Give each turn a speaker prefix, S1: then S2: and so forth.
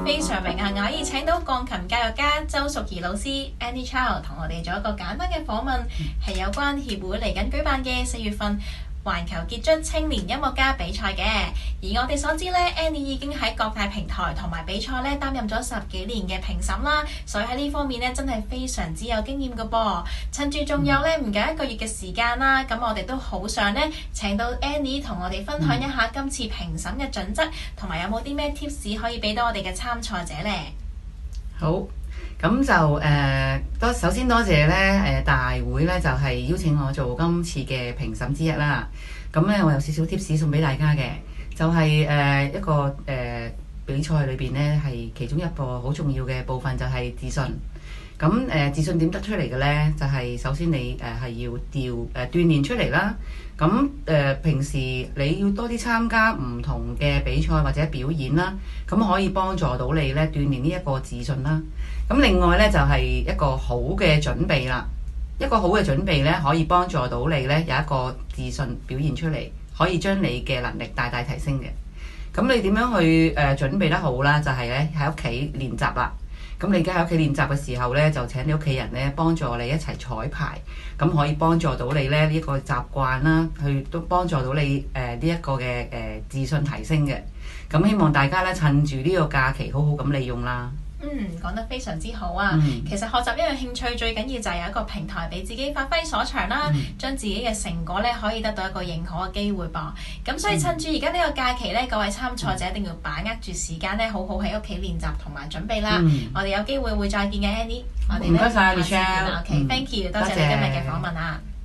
S1: 非常榮幸可以請到鋼琴教育家周淑怡老師 Annie Chow 同我哋做一個簡單嘅訪問，係有關協會嚟緊舉辦嘅4月份環球傑出青年音樂家比賽嘅。而我哋所知咧 Annie 已經喺各大平台同埋比賽咧擔任咗10幾年嘅評審啦，所以喺呢方面咧真係非常之有經驗㗎噃。趁住仲有咧唔夠1個月嘅時間啦，咁我哋都好想咧請到 Annie 同我哋分享一下今次評審嘅準則，同埋有冇啲咩 tips 可以俾到我哋嘅參賽者呢？
S2: 好，咁就首先多謝咧大會咧就係邀請我做今次嘅評審之一啦。咁咧我有少少 tips 送俾大家嘅，就係一個比賽裏邊咧係其中一個好重要嘅部分就係自信。咁自信點得出嚟嘅咧？就係首先你係要鍛鍊出嚟啦。咁平時你要多啲參加唔同嘅比賽或者表演啦，咁可以幫助到你咧鍛鍊呢一個自信啦。咁另外咧就係一個好嘅準備啦。一個好嘅準備咧可以幫助到你咧有一個自信表現出嚟，可以將你嘅能力大大提升嘅。咁你點樣去準備得好啦？就係咧喺屋企練習啦。咁你而家喺屋企練習嘅時候咧，就請你屋企人咧幫助你一齊彩排，咁可以幫助到你咧呢一個習慣啦，去都幫助到你呢一個嘅自信提升嘅。咁希望大家咧趁住呢個假期好好咁利用啦。
S1: 講得非常之好啊！其實學習一樣興趣最緊要就係有一個平台俾自己發揮所長啦，將自己嘅成果咧可以得到一個認可嘅機會噃。咁所以趁住而家呢個假期咧，各位參賽者一定要把握住時間咧，好好喺屋企練習同埋準備啦。我哋有機會會再見嘅 Annie，我哋
S2: 唔該晒 Michelle。
S1: OK，thank you，多謝你今日嘅訪問啊！